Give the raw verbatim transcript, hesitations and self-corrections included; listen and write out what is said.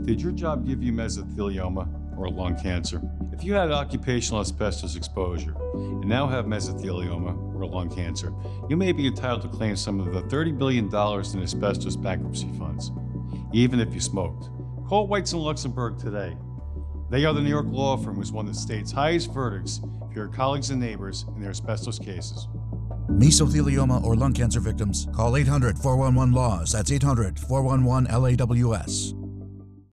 Did your job give you mesothelioma or lung cancer? If you had occupational asbestos exposure and now have mesothelioma or lung cancer, you may be entitled to claim some of the thirty billion dollars in asbestos bankruptcy funds, even if you smoked. Call Whites and Luxembourg today. They are the New York law firm who's won the state's highest verdicts for your colleagues and neighbors in their asbestos cases. Mesothelioma or lung cancer victims, call eight hundred, four one one, L A W S. That's eight hundred, four one one, L A W S.